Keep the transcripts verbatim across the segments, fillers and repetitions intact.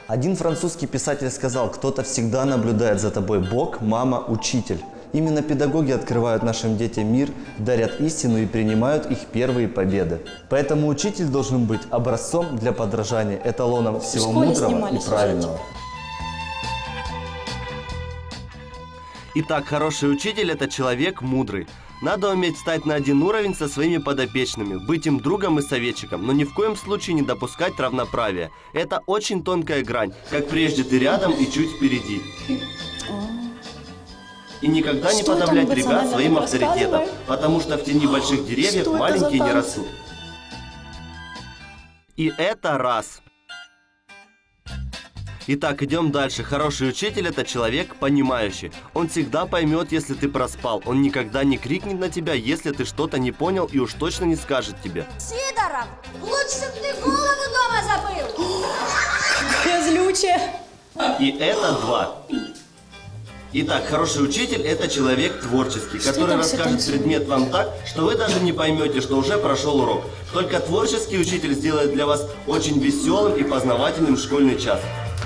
Один французский писатель сказал: кто-то всегда наблюдает за тобой. Бог, мама, учитель. Именно педагоги открывают нашим детям мир, дарят истину и принимают их первые победы. Поэтому учитель должен быть образцом для подражания, эталоном всего мудрого и правильного. Итак, хороший учитель – это человек мудрый. Надо уметь стать на один уровень со своими подопечными, быть им другом и советчиком, но ни в коем случае не допускать равноправия. Это очень тонкая грань, как прежде ты рядом и чуть впереди. И никогда не подавлять ребят своим авторитетом, потому что в тени больших деревьев маленькие не растут. И это раз. Итак, идем дальше. Хороший учитель – это человек понимающий. Он всегда поймет, если ты проспал. Он никогда не крикнет на тебя, если ты что-то не понял, и уж точно не скажет тебе: Сидоров, лучше бы ты голову дома забыл. Я злючая. И это два. Итак, хороший учитель – это человек творческий, который расскажет предмет вам так, что вы даже не поймете, что уже прошел урок. Только творческий учитель сделает для вас очень веселым и познавательным школьный час.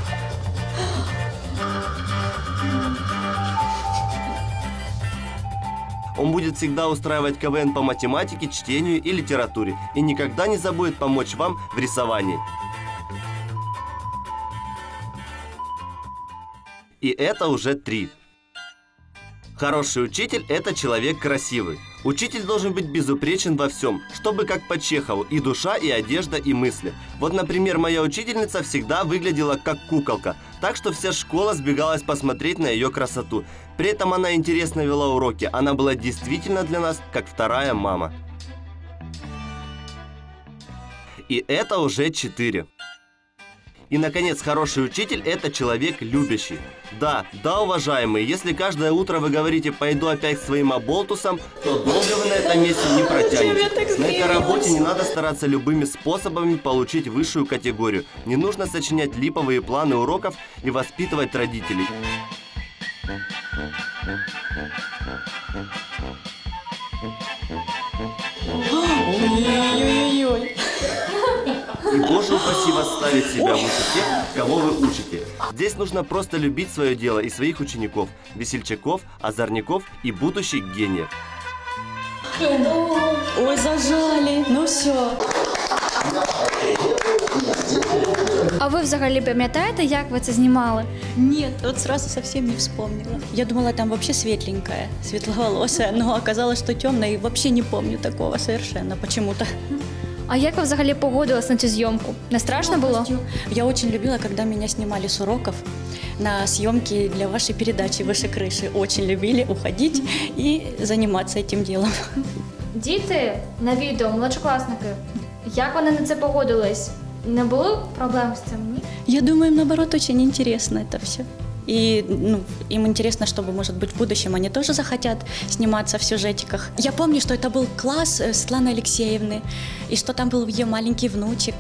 Он будет всегда устраивать ка вэ эн по математике, чтению и литературе и никогда не забудет помочь вам в рисовании. И это уже три. Хороший учитель – это человек красивый. Учитель должен быть безупречен во всем, чтобы как по Чехову – и душа, и одежда, и мысли. Вот, например, моя учительница всегда выглядела как куколка, так что вся школа сбегалась посмотреть на ее красоту. При этом она интересно вела уроки, она была действительно для нас как вторая мама. И это уже четыре. И, наконец, хороший учитель – это человек любящий. Да, да, уважаемые, если каждое утро вы говорите: пойду опять к своим оболтусам, то долго вы на этом месте не протянете. На этой работе не надо стараться любыми способами получить высшую категорию. Не нужно сочинять липовые планы уроков и воспитывать родителей. Ой-ой-ой. И, боже упаси вас, ставить себя выше тех, кого вы учите. Здесь нужно просто любить свое дело и своих учеников, весельчаков, озорников и будущих гениев. Ой, зажали, ну все. А ви взагалі пам'ятаєте, як ви це знімали? Нет, вот сразу совсем не вспомнила. Я думала, там вообще светленькая, светловолосая, но оказалось, что темная, и вообще не помню такого совершенно почему-то. А як ви взагалі погодились на цю зйомку? Не страшно було? Я очень любила, когда меня снимали с уроков на съемки для вашей передачи «Выше крыши». Очень любили уходить и заниматься этим делом. Діти на відео, молодшокласники, як вони на це погодились? Не було проблем з цим, ні? Я думаю, им, наоборот, очень интересно это все. И ну, им интересно, чтобы, может быть, в будущем они тоже захотят сниматься в сюжетиках. Я помню, что это был класс Светланы Алексеевны, и что там был ее маленький внучек.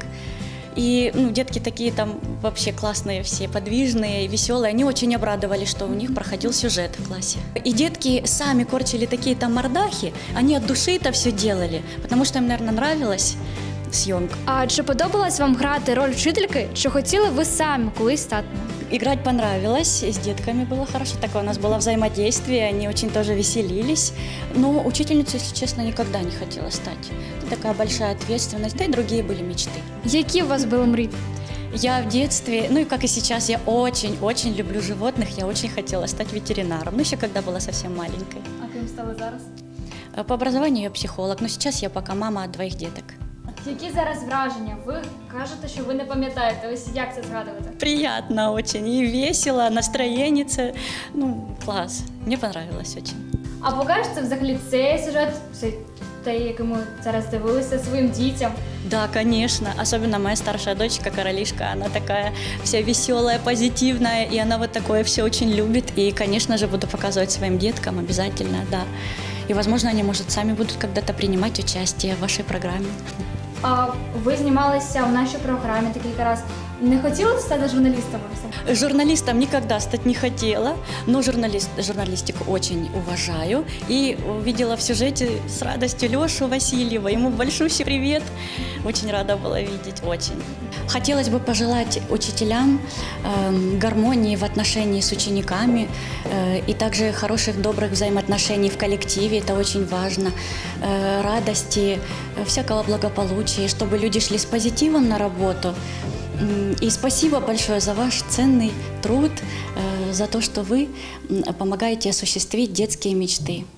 И ну, детки такие там вообще классные все, подвижные, веселые. Они очень обрадовались, что у них проходил сюжет в классе. И детки сами корчили такие там мордахи, они от души это все делали, потому что им, наверное, нравилось съемка. А чи подобалось вам грати роль вчительки, чи хотіли ви самі колись стати? Играть понравилось, с детками было хорошо, такое у нас было взаимодействие, они очень тоже веселились. Но учительницей, если честно, никогда не хотела стать. Это такая большая ответственность, да и другие были мечты. Які у вас були мрії? Я в детстве, ну и как и сейчас, я очень-очень люблю животных, я очень хотела стать ветеринаром, ну еще когда была совсем маленькой. А ким стали зараз? По образованию я психолог, но сейчас я пока мама от двоих деток. Які зараз враження? Ви кажете, що ви не пам'ятаєте. Ось як це згадувати? Приятно очень, и весело, настроение, ну, класс. Мне понравилось очень. А покажете взагалі цей сюжет, цей, той, який ми зараз дивилися, своїм дітям? Да, конечно. Особенно моя старшая дочка, Королишка, она такая вся веселая, позитивная, и она вот такое все очень любит. И, конечно же, буду показывать своим деткам обязательно, да. И, возможно, они, может, сами будут когда-то принимать участие в вашей программе. А ви знімалися в нашій програмі декілька разів. Не хотіли стати журналістом? Журналистом никогда стать не хотела, но журналист, журналистику очень уважаю. И увидела в сюжете с радостью Лешу Васильева. Ему большущий привет. Очень рада была видеть, очень. Хотелось бы пожелать учителям э, гармонии в отношении с учениками э, и также хороших, добрых взаимоотношений в коллективе. Это очень важно. Э, радости, э, всякого благополучия, чтобы люди шли с позитивом на работу. И спасибо большое за ваш ценный труд, за то, что вы помогаете осуществить детские мечты.